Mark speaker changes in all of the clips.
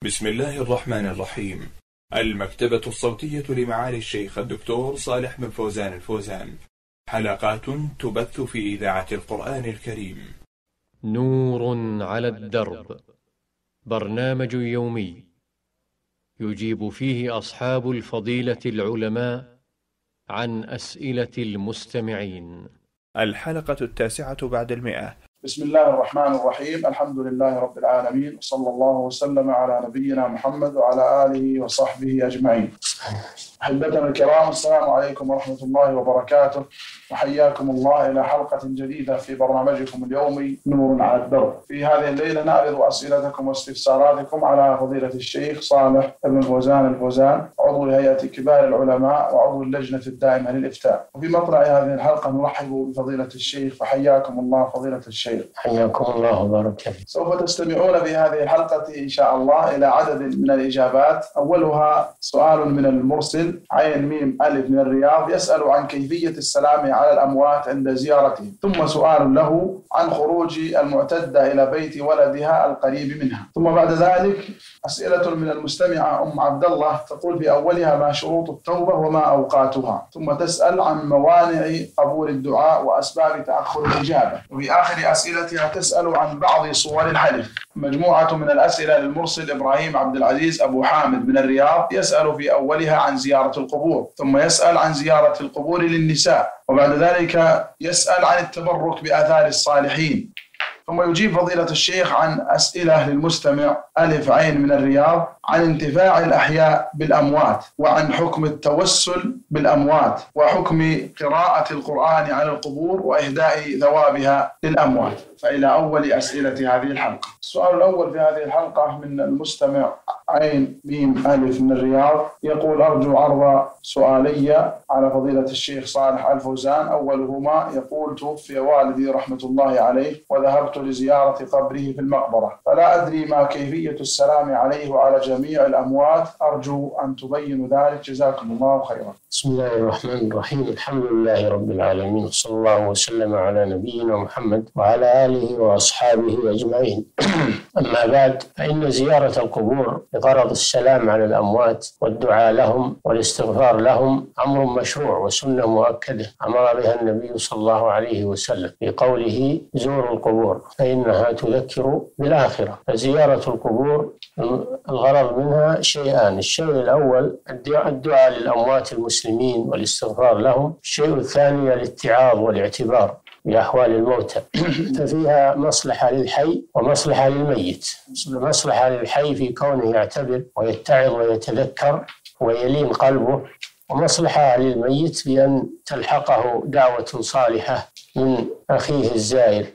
Speaker 1: بسم الله الرحمن الرحيم. المكتبة الصوتية لمعالي الشيخ الدكتور صالح بن فوزان الفوزان، حلقات تبث في إذاعة القرآن الكريم.
Speaker 2: نور على الدرب، برنامج يومي يجيب فيه أصحاب الفضيلة العلماء عن أسئلة المستمعين.
Speaker 1: الحلقة 9 بعد 100.
Speaker 3: بسم الله الرحمن الرحيم. الحمد لله رب العالمين، وصلى الله وسلم على نبينا محمد وعلى آله وصحبه أجمعين. أحبتنا الكرام، السلام عليكم ورحمة الله وبركاته، وحياكم الله إلى حلقة جديدة في برنامجكم اليومي نور على الدرب. في هذه الليلة نعرض أسئلتكم واستفساراتكم على فضيلة الشيخ صالح بن فوزان الفوزان، عضو هيئة كبار العلماء وعضو اللجنة الدائمة للإفتاء. وفي مطلع هذه الحلقة نرحب بفضيلة الشيخ، فحياكم الله فضيلة الشيخ.
Speaker 4: حياكم الله وبارك فيكم.
Speaker 3: سوف تستمعون في هذه الحلقة إن شاء الله إلى عدد من الإجابات. أولها سؤال من المرسل عين ميم ألف من الرياض، يسأل عن كيفية السلام على الأموات عند زيارتهم، ثم سؤال له عن خروج المعتدة إلى بيت ولدها القريب منها، ثم بعد ذلك أسئلة من المستمعة أم عبد الله تقول في أولها ما شروط التوبة وما أوقاتها، ثم تسأل عن موانع قبول الدعاء وأسباب تأخر الإجابة، وفي آخر أسئلتها تسأل عن بعض صور الحلف. مجموعة من الأسئلة للمرسل إبراهيم عبد العزيز أبو حامد من الرياض، يسأل في أولها عن زيارة القبور، ثم يسأل عن زيارة القبور للنساء، وبعد ذلك يسأل عن التبرك بآثار الصالحين، ثم يجيب فضيلة الشيخ عن أسئلة للمستمع ألف عين من الرياض عن انتفاع الأحياء بالأموات، وعن حكم التوسل بالأموات، وحكم قراءة القرآن على القبور وإهداء ثوابها للأموات. فإلى أول أسئلة هذه الحلقة. السؤال الأول في هذه الحلقة من المستمع عين ميم ألف من الرياض، يقول أرجو عرض سؤالي على فضيلة الشيخ صالح الفوزان. أولهما يقول توفي والدي رحمة الله عليه وذهبت لزيارة قبره في المقبرة، فلا أدري ما كيفية السلام عليه وعلى جميع الأموات، أرجو أن تبينوا ذلك، جزاكم الله خيرا.
Speaker 4: بسم الله الرحمن الرحيم. الحمد لله رب العالمين، وصلى الله وسلم على نبينا محمد وعلى آله وأصحابه أجمعين. أما بعد، فإن زيارة القبور بغرض السلام على الأموات والدعاء لهم والاستغفار لهم أمر مشروع وسنة مؤكدة أمر بها النبي صلى الله عليه وسلم في قوله زوروا القبور فإنها تذكر بالآخرة. فزيارة القبور الغرض منها شيئان: الشيء الأول الدعاء للأموات المسلمين والاستغفار لهم، الشيء الثاني الاتعاظ والاعتبار بأحوال الموتى. ففيها مصلحة للحي ومصلحة للميت. مصلحة للحي في كونه يعتبر ويتعظ ويتذكر ويلين قلبه، ومصلحة للميت بأن تلحقه دعوة صالحة من أخيه الزائر.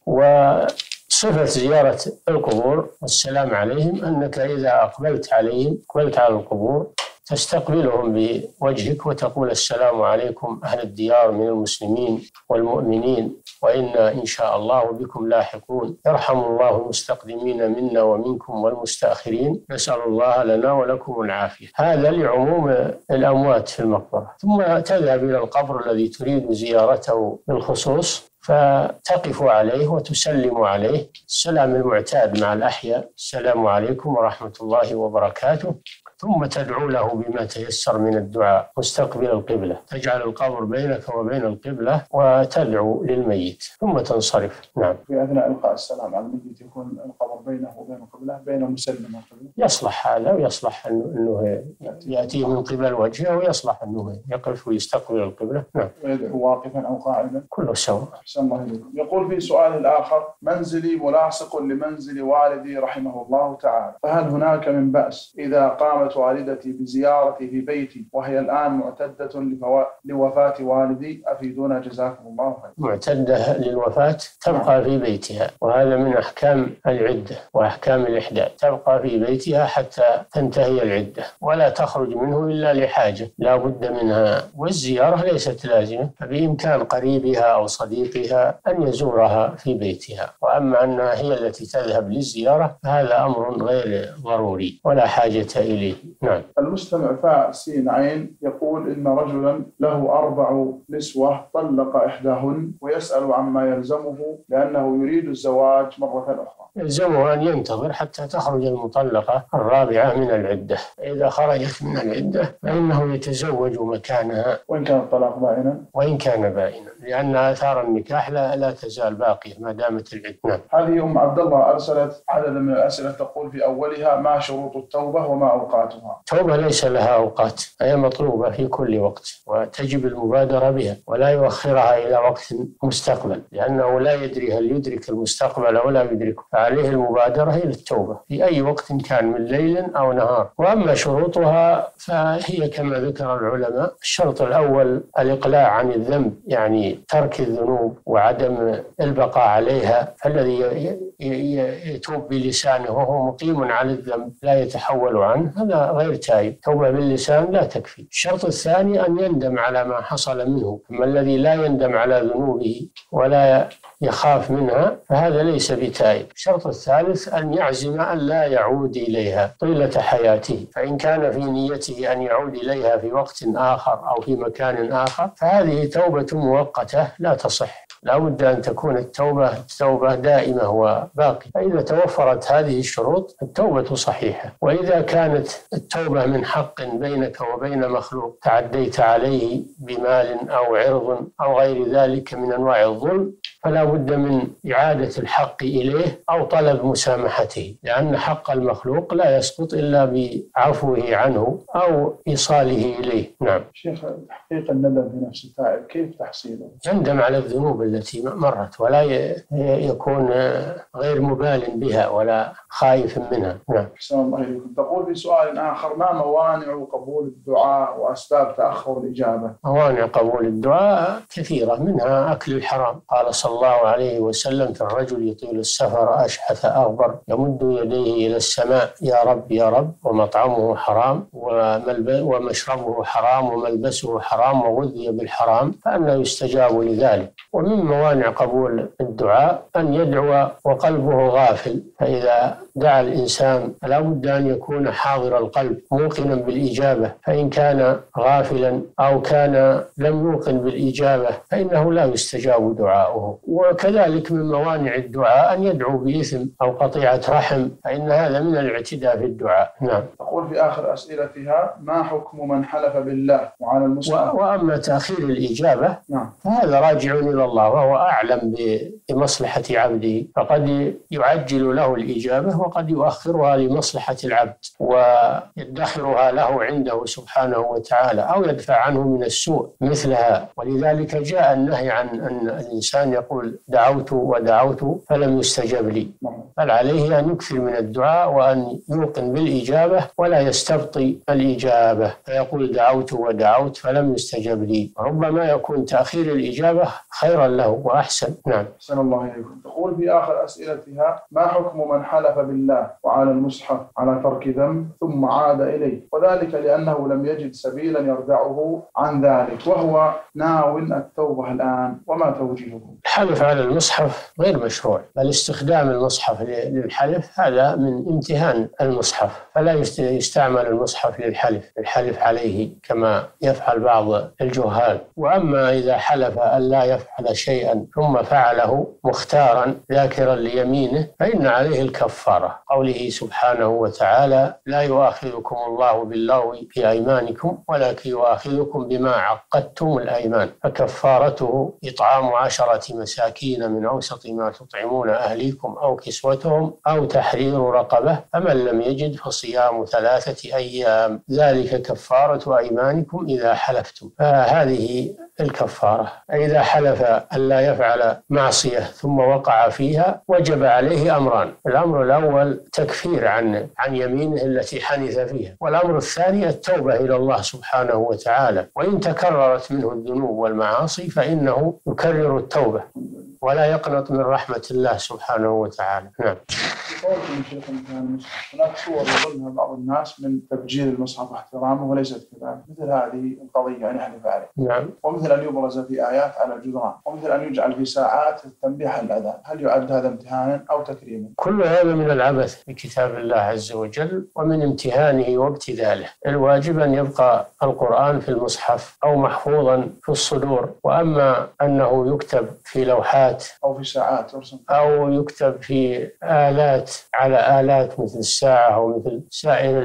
Speaker 4: وصفة زيارة القبور والسلام عليهم أنك إذا أقبلت عليهم، أقبلت على القبور، تستقبلهم بوجهك وتقول السلام عليكم أهل الديار من المسلمين والمؤمنين، وإنا إن شاء الله بكم لاحقون، يرحم الله المستقدمين منا ومنكم والمستأخرين، نسأل الله لنا ولكم العافية. هذا لعموم الأموات في المقبرة. ثم تذهب إلى القبر الذي تريد زيارته بالخصوص، فتقف عليه وتسلم عليه السلام المعتاد مع الأحياء: السلام عليكم ورحمة الله وبركاته، ثم تدعو له بما تيسر من الدعاء مستقبل القبلة، تجعل القبر بينك وبين القبلة وتدعو للميت ثم تنصرف. نعم.
Speaker 3: في أثناء إلقاء السلام على الميت يكون القبر بينه وبين القبلة، بين مسلم والقبلة.
Speaker 4: يصلح هذا، ويصلح أنه يأتي من قبل وجهه، ويصلح أنه يقف ويستقبل القبلة. نعم.
Speaker 3: ويدعو واقفا أو قاعدا،
Speaker 4: كله سواء.
Speaker 3: يقول في سؤال الآخر: منزلي ملاصق لمنزل والدي رحمه الله تعالى، فهل هناك من بأس إذا قامت والدتي بزيارتي في بيتي وهي الآن معتدة لوفاة والدي؟ أفيدونا جزاكم الله خير.
Speaker 4: معتدة للوفاة تبقى في بيتها، وهذا من أحكام العدة وأحكام الإحداث. تبقى في بيتها حتى تنتهي العدة، ولا تخرج منه إلا لحاجة لا بد منها، والزيارة ليست لازمة، فبإمكان قريبها أو صديقها أن يزورها في بيتها. وأما أنها هي التي تذهب للزيارة فهذا أمر غير ضروري ولا حاجة إليه. نعم.
Speaker 3: المستمع فاء سين عين يقول يقول إن رجلا له 4 نسوة طلق إحداهن ويسأل عما يلزمه لأنه يريد الزواج مرة أخرى.
Speaker 4: يلزمه أن ينتظر حتى تخرج المطلقة الرابعة من العدة. إذا خرجت من العدة فإنه يتزوج مكانها
Speaker 3: وإن كان الطلاق بائنا.
Speaker 4: وإن كان بائنا، لأن آثار النكاح لا تزال باقية ما دامت العدة.
Speaker 3: هذه أم عبد الله أرسلت عددا من الأسئلة تقول في أولها: ما شروط التوبة وما أوقاتها؟
Speaker 4: التوبة ليس لها أوقات، هي مطلوبة في كل وقت وتجب المبادرة بها ولا يؤخرها إلى وقت مستقبل، لأنه لا يدري هل يدرك المستقبل أو لا يدركه، فعليه المبادرة إلى التوبة في أي وقت كان من ليل أو نهار. وأما شروطها فهي كما ذكر العلماء: الشرط الأول الإقلاع عن الذنب، يعني ترك الذنوب وعدم البقاء عليها، فالذي يتوب بلسانه وهو مقيم على الذنب لا يتحول عنه هذا غير تائب، توبة باللسان لا تكفي. الشرط الثاني أن يندم على ما حصل منه، أما الذي لا يندم على ذنوبه ولا يخاف منها فهذا ليس بتائب. الشرط الثالث أن يعزم أن لا يعود إليها طيلة حياته، فإن كان في نيته أن يعود إليها في وقت آخر أو في مكان آخر فهذه توبة مؤقتة لا تصح، لا بد أن تكون التوبة دائمة وباقية. فإذا توفرت هذه الشروط التوبة صحيحة. وإذا كانت التوبة من حق بينك وبين مخلوق تعديت عليه بمال أو عرض أو غير ذلك من أنواع الظلم فلا بد من إعادة الحق إليه أو طلب مسامحته، لأن حق المخلوق لا يسقط إلا بعفوه عنه أو إيصاله إليه. نعم.
Speaker 3: شيخ، تحقيق الندم في نفس التائب كيف تحصيله؟
Speaker 4: يندم على الذنوب التي مرت ولا يكون غير مبال بها ولا خايف منها. نعم.
Speaker 3: أحسن الله إليكم. تقول في سؤال آخر: ما موانع قبول الدعاء وأسباب تأخر الإجابة؟
Speaker 4: موانع قبول الدعاء كثيرة، منها أكل الحرام. قال صلى الله عليه وسلم: في الرجل يطيل السفر أشحث أغبر يمد يديه إلى السماء: يا رب يا رب، ومطعمه حرام ومشربه حرام وملبسه حرام وغذي بالحرام، فأنه يستجاب لذلك. ومن موانع قبول الدعاء أن يدعو وقلبه غافل، فإذا دعا الإنسان فلا بد أن يكون حاضر القلب موقنا بالإجابة، فإن كان غافلا أو كان لم يوقن بالإجابة فإنه لا يستجاب دعاؤه. وكذلك من موانع الدعاء أن يدعو بإثم أو قطيعة رحم، فإن هذا من الاعتداء في الدعاء. نعم.
Speaker 3: تقول في آخر أسئلتها: ما حكم من حلف بالله وعلى المصحف؟
Speaker 4: وأما تأخير الإجابة
Speaker 3: نعم.
Speaker 4: فهذا راجع إلى الله وهو أعلم بمصلحة عبده، فقد يعجل له الإجابة وقد يؤخرها لمصلحة العبد ويدخرها له عنده سبحانه وتعالى أو يدفع عنه من السوء مثلها. ولذلك جاء النهي عن أن الإنسان يقول دعوت ودعوت فلم يستجب لي، بل عليه أن يكثر من الدعاء وأن يوقن بالإجابة ولا يستبطي الإجابة فيقول دعوت ودعوت فلم يستجب لي، ربما يكون تأخير الإجابة خيرا له وأحسن. نعم.
Speaker 3: أحسن الله إليكم. تقول في آخر أسئلتها: ما حكم من حلف بالله وعلى المصحف على ترك ذنب ثم عاد إليه، وذلك لأنه لم يجد سبيلا يردعه عن ذلك وهو ناو التوبة الآن، وما توجيهه؟
Speaker 4: الحلف على المصحف غير مشروع، بل استخدام المصحف للحلف هذا من امتهان المصحف، فلا يستعمل المصحف للحلف عليه كما يفعل بعض الجهال. وأما إذا حلف أن لا يفعل شيئا ثم فعله مختارا ذاكرا ليمينه فإن عليه الكفارة، قوله سبحانه وتعالى: لا يؤاخذكم الله باللغو في أيمانكم ولكن يؤاخذكم بما عقدتم الأيمان، فكفارته إطعام 10 مساكين من أوسط ما تطعمون أهليكم أو كسوتهم أو تحرير رقبة، فمن لم يجد فصيام 3 أيام، ذلك كفارة أيمانكم إذا حلفتم. فهذه الكفارة. إذا حلف أن لا يفعل معصية ثم وقع فيها وجب عليه أمران: الأمر الأول تكفير عن يمينه التي حنث فيها، والأمر الثاني التوبة إلى الله سبحانه وتعالى، وإن تكررت منه الذنوب والمعاصي فإنه يكرر التوبة ولا يقنط من رحمة الله سبحانه وتعالى. نعم.
Speaker 3: هناك صور يظنها بعض الناس من تبجيل المصحف واحترامه وليست كذلك، مثل هذه القضية نحن عليه.
Speaker 4: نعم.
Speaker 3: ومثل ومثل أن يبرز في آيات على الجدران، ومثل أن يجعل في ساعات التنبيه على الأذان، هل يعد هذا امتهانا أو تكريما؟
Speaker 4: كل هذا من العبث بكتاب الله عز وجل ومن امتهانه وابتذاله. الواجب أن يبقى القرآن في المصحف أو محفوظا في الصدور، وأما أنه يكتب في لوحات
Speaker 3: أو في ساعات
Speaker 4: أو يكتب في آلات على آلات مثل الساعة أو مثل سائر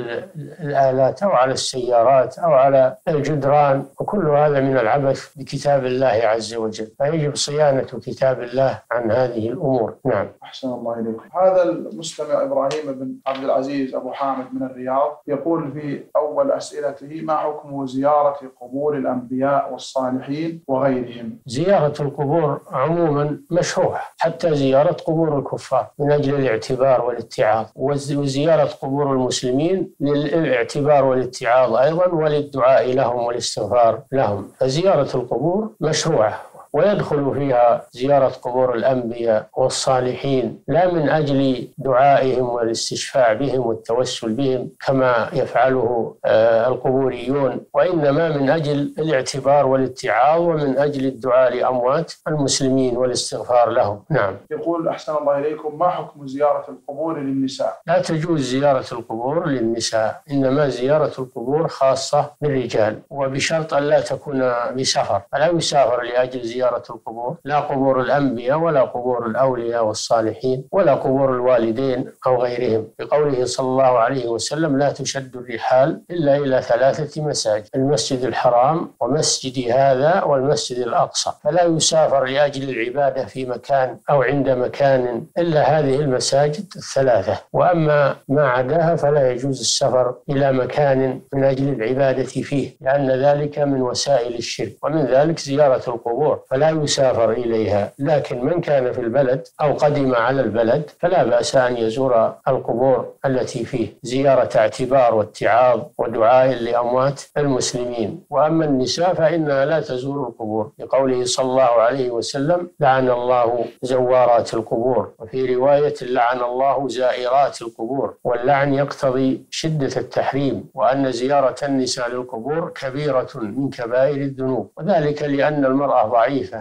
Speaker 4: الآلات أو على السيارات أو على الجدران، وكل هذا من العبث بكتاب الله عز وجل، فيجب صيانة كتاب الله عن هذه الأمور. نعم.
Speaker 3: أحسن الله إليكم. هذا المستمع إبراهيم بن عبد العزيز أبو حامد من الرياض يقول في أول أسئلته: ما حكم زيارة قبور الأنبياء والصالحين وغيرهم؟
Speaker 4: زيارة القبور عموما مشروعة، حتى زيارة قبور الكفار من أجل الاعتبار والاتعاظ، وزيارة قبور المسلمين للاعتبار والاتعاظ أيضا وللدعاء لهم والاستغفار لهم، فزيارة القبور مشروعة، ويدخل فيها زيارة قبور الأنبياء والصالحين لا من أجل دعائهم والاستشفاع بهم والتوسل بهم كما يفعله القبوريون، وإنما من أجل الاعتبار والاتعاظ ومن أجل الدعاء لأموات المسلمين والاستغفار لهم. نعم.
Speaker 3: يقول: أحسن الله إليكم، ما حكم زيارة القبور للنساء؟
Speaker 4: لا تجوز زيارة القبور للنساء، إنما زيارة القبور خاصة بالرجال، وبشرط أن لا تكون بسفر، فلا يسافر لأجل زيارة القبور، لا قبور الأنبياء ولا قبور الأولياء والصالحين ولا قبور الوالدين أو غيرهم، بقوله صلى الله عليه وسلم: لا تشد الرحال إلا إلى 3 مساجد: المسجد الحرام ومسجد هذا والمسجد الأقصى، فلا يسافر لأجل العبادة في مكان أو عند مكان إلا هذه المساجد 3، وأما ما عداها فلا يجوز السفر إلى مكان من أجل العبادة فيه، لأن ذلك من وسائل الشرك، ومن ذلك زيارة القبور، فلا يسافر إليها. لكن من كان في البلد أو قدم على البلد فلا بأس أن يزور القبور التي فيه زيارة اعتبار واتعاظ ودعاء لأموات المسلمين. وأما النساء فإنها لا تزور القبور، لقوله صلى الله عليه وسلم: لعن الله زوارات القبور، وفي رواية: لعن الله زائرات القبور، واللعن يقتضي شدة التحريم، وأن زيارة النساء للقبور كبيرة من كبائر الذنوب، وذلك لأن المرأة ضعيفة،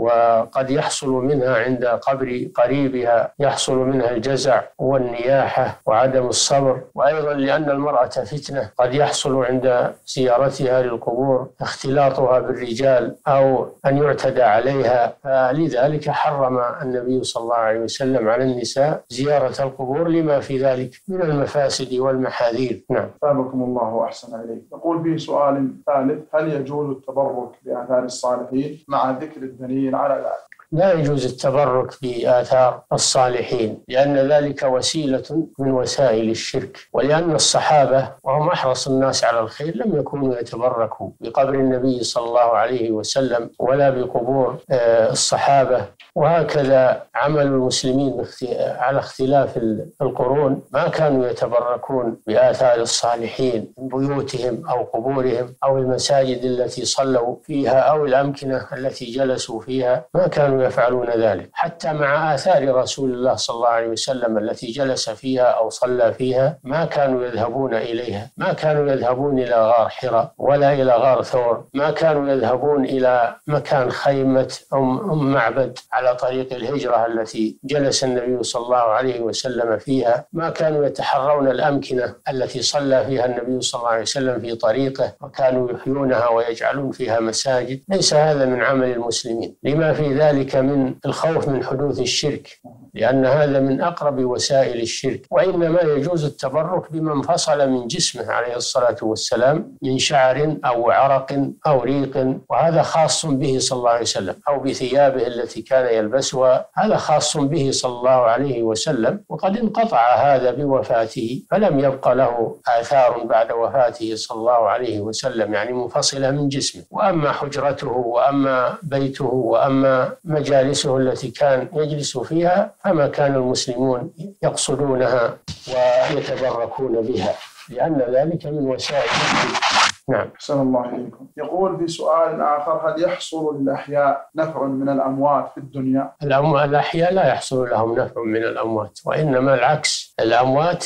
Speaker 4: وقد يحصل منها عند قبر قريبها يحصل منها الجزع والنياحة وعدم الصبر، وأيضا لأن المرأة فتنة، قد يحصل عند زيارتها للقبور اختلاطها بالرجال أو أن يعتدى عليها، فلذلك حرم النبي صلى الله عليه وسلم على النساء زيارة القبور لما في ذلك من المفاسد والمحاذير. نعم.
Speaker 3: ثابكم الله وأحسن إليك. يقول فيه سؤال ثالث: هل يجوز التبرك بآثار الصالحين مع ذكر الدليل على ذلك؟
Speaker 4: لا يجوز التبرك بآثار الصالحين، لأن ذلك وسيلة من وسائل الشرك، ولأن الصحابة وهم أحرص الناس على الخير لم يكونوا يتبركوا بقبر النبي صلى الله عليه وسلم ولا بقبور الصحابة، وهكذا عمل المسلمين على اختلاف القرون، ما كانوا يتبركون بآثار الصالحين من بيوتهم أو قبورهم أو المساجد التي صلوا فيها أو الأمكنة التي جلسوا فيها، ما كانوا يفعلون ذلك. حتى مع آثار رسول الله صلى الله عليه وسلم التي جلس فيها أو صلى فيها ما كانوا يذهبون إليها، ما كانوا يذهبون إلى غار حراء ولا إلى غار ثور، ما كانوا يذهبون إلى مكان خيمة أم معبد على طريق الهجرة التي جلس النبي صلى الله عليه وسلم فيها، ما كانوا يتحرون الأمكنة التي صلى فيها النبي صلى الله عليه وسلم في طريقه وكانوا يحيونها ويجعلون فيها مساجد. ليس هذا من عمل المسلمين، لما في ذلك من الخوف من حدوث الشرك، لأن هذا من أقرب وسائل الشرك. وإنما يجوز التبرك بمن فصل من جسمه عليه الصلاة والسلام من شعر أو عرق أو ريق، وهذا خاص به صلى الله عليه وسلم، أو بثيابه التي كان يلبسها، هذا خاص به صلى الله عليه وسلم، وقد انقطع هذا بوفاته فلم يبق له آثار بعد وفاته صلى الله عليه وسلم، يعني منفصلة من جسمه. وأما حجرته وأما بيته وأما مجالسه التي كان يجلس فيها فما كان المسلمون يقصدونها ويتبركون بها، لأن ذلك من وسائل الشرك. نعم.
Speaker 3: أحسن الله إليكم. يقول في سؤال آخر: هل يحصل للأحياء نفع من الأموات في الدنيا؟
Speaker 4: الأحياء لا يحصل لهم نفع من الأموات، وإنما العكس، الأموات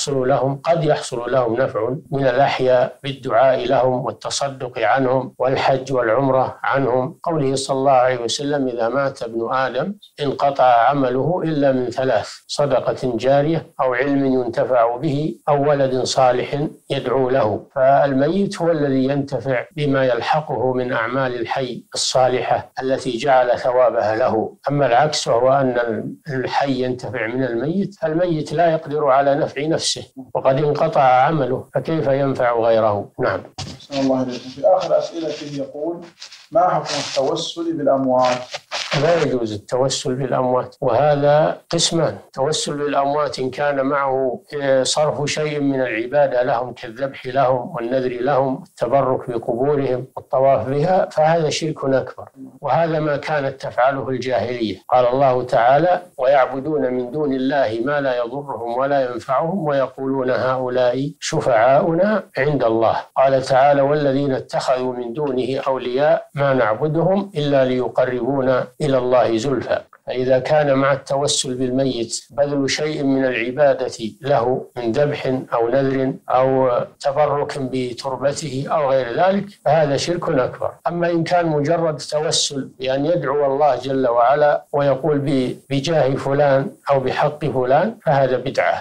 Speaker 4: قد يحصل لهم نفع من الأحياء بالدعاء لهم والتصدق عنهم والحج والعمرة عنهم. قوله صلى الله عليه وسلم: إذا مات ابن آدم انقطع عمله إلا من 3: صدقة جارية، أو علم ينتفع به، أو ولد صالح يدعو له. فالميت هو الذي ينتفع بما يلحقه من أعمال الحي الصالحة التي جعل ثوابها له. أما العكس، وهو أن الحي ينتفع من الميت، الميت لا يقدر على نفع نفسه وقد انقطع عمله، فكيف ينفع غيره؟ نعم.
Speaker 3: أحسن الله إليكم. في آخر أسئلته يقول: ما حكم التوسل بالأموات؟
Speaker 4: لا يجوز التوسل بالأموات، وهذا قسمان: توسل بالأموات إن كان معه صرف شيء من العبادة لهم كالذبح لهم والنذر لهم والتبرك بقبورهم والطواف بها، فهذا شرك أكبر، وهذا ما كانت تفعله الجاهلية. قال الله تعالى: ويعبدون من دون الله ما لا يضرهم ولا ينفعهم ويقولون هؤلاء شفعاؤنا عند الله. قال تعالى: والذين اتخذوا من دونه أولياء ما نعبدهم إلا ليقربونا إلى الله زلفى. فإذا كان مع التوسل بالميت بذل شيء من العبادة له من ذبح أو نذر أو تبرك بتربته أو غير ذلك، فهذا شرك أكبر. أما إن كان مجرد توسل بأن يدعو الله جل وعلا ويقول بجاه فلان أو بحق فلان، فهذا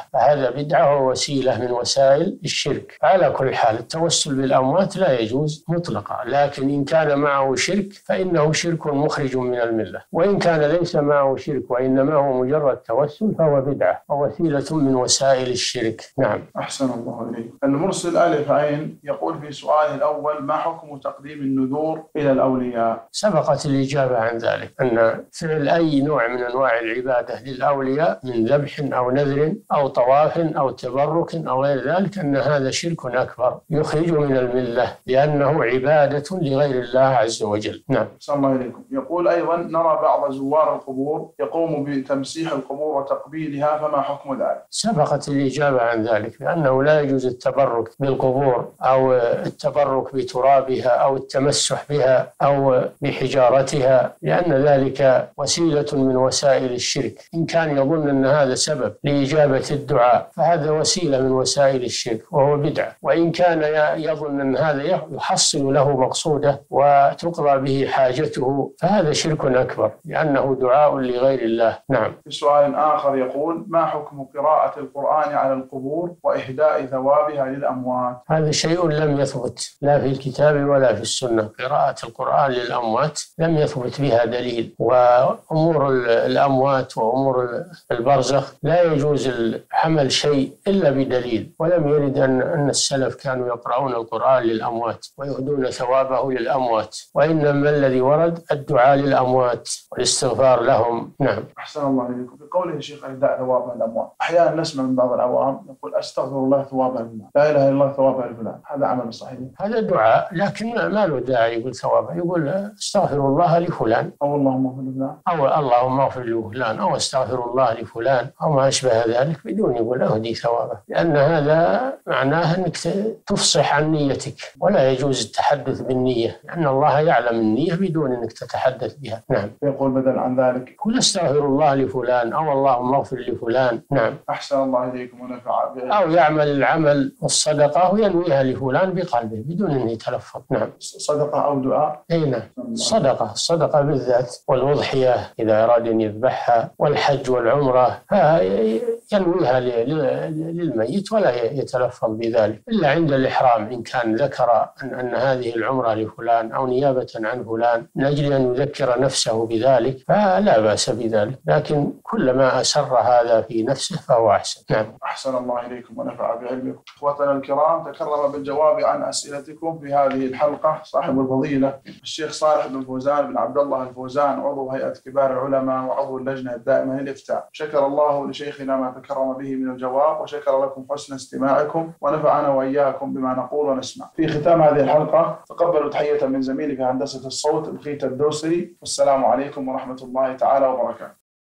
Speaker 4: بدعة ووسيلة من وسائل الشرك. على كل حال التوسل بالأموات لا يجوز مطلقا، لكن إن كان معه شرك فإنه شرك مخرج من الملة، وإن كان ليس معه شرك وإنما هو مجرد توسل فهو بدعة ووسيلة من وسائل الشرك. نعم.
Speaker 3: أحسن الله إليك. المرسل ألف عين يقول في سؤاله الأول: ما حكم تقديم النذور إلى الأولياء؟
Speaker 4: سبقت الإجابة عن ذلك، أن فعل أي نوع من أنواع العبادة للأولياء من ذبح أو نذر أو طواف أو تبرك أو غير ذلك أن هذا شرك أكبر يخرج من الملة، لأنه عبادة لغير الله عز وجل. نعم.
Speaker 3: أحسن الله إليكم. يقول أيضا: نرى بعض زوار القبور يقوم بتمسيح القبور وتقبيلها، فما حكم ذلك؟
Speaker 4: سبقت الإجابة عن ذلك، بأنه لا يجوز التبرك بالقبور أو التبرك بترابها أو التمسح بها أو بحجارتها، لأن ذلك وسيلة من وسائل الشرك. إن كان يظن أن هذا سبب لإجابة الدعاء فهذا وسيلة من وسائل الشرك وهو بدعة، وإن كان يظن أن هذا يحصل له مقصوده وتقضى به حاجته فهذا شرك أكبر، لأنه دعاء لغير الله. نعم.
Speaker 3: في سؤال آخر يقول: ما حكم قراءة القرآن على القبور وإهداء ثوابها للأموات؟
Speaker 4: هذا شيء لم يثبت لا في الكتاب ولا في السنة. قراءة القرآن للأموات لم يثبت بها دليل، وأمور الأموات وأمور البرزخ لا يجوز حمل شيء إلا بدليل، ولم يرد أن السلف كانوا يقرؤون القرآن للأموات ويهدون ثوابه للأموات، وإنما الذي ورد الدعاء للأموات والاستغفار لهم. نعم.
Speaker 3: أحسن الله إليكم. بقوله الشيخ: إهداء ثوابها للأموات، أحيانا نسمع من بعض العوام يقول: أستغفر الله ثوابها لفلان، لا إله إلا الله ثوابها لفلان، هذا عمل صحيح؟
Speaker 4: هذا دعاء، لكن ما له داعي يقول ثوابها، يقول أستغفر الله لفلان
Speaker 3: أو اللهم اغفر لفلان
Speaker 4: أو اللهم اغفر لفلان أو أستغفر الله لفلان أو ما أشبه ذلك، بدون يقول أهدي ثوابه، لأن هذا معناه أنك تفصح عن نيتك، ولا يجوز التحدث بالنية، لأن الله يعلم النية بدون أنك تتحدث بها. نعم.
Speaker 3: يقول بدل عن ذلك:
Speaker 4: قل أستغفر الله لفلان أو اللهم اغفر لفلان. نعم.
Speaker 3: أحسن الله إليكم ونفع به.
Speaker 4: أو يعمل العمل والصدقة وينويها لفلان بقلبه بدون أن يتلفظ. نعم.
Speaker 3: صدقة أو دعاء؟
Speaker 4: أي نعم. الصدقة بالذات، والأضحية إذا أراد أن يذبحها، والحج والعمرة ينويها للميت ولا يتلفظ بذلك إلا عند الإحرام، إن كان ذكر أن هذه العمرة لفلان أو نيابة عن فلان من أجل أن يذكر نفسه بذلك فلا بأس بذلك، لكن كلما أسر هذا في نفسه فهو أحسن. نعم.
Speaker 3: أحسن الله إليكم ونفع بعلمكم. إخوتنا الكرام، تكرم بالجواب عن أسئلتكم في هذه الحلقة صاحب الفضيلة الشيخ صالح بن فوزان بن عبد الله الفوزان، عضو هيئة كبار العلماء وعضو اللجنة الدائمة للإفتاء. شكر الله لشيخنا ما تكرم به من الجواب، وشكر لكم حسن استماعكم، ونفعنا وإياكم بما نقول ونسمع. في ختام هذه الحلقة تقبلوا تحية من زميلي في هندسة الصوت الخيت الدوسري، والسلام عليكم ورحمة الله تعالى وبركاته.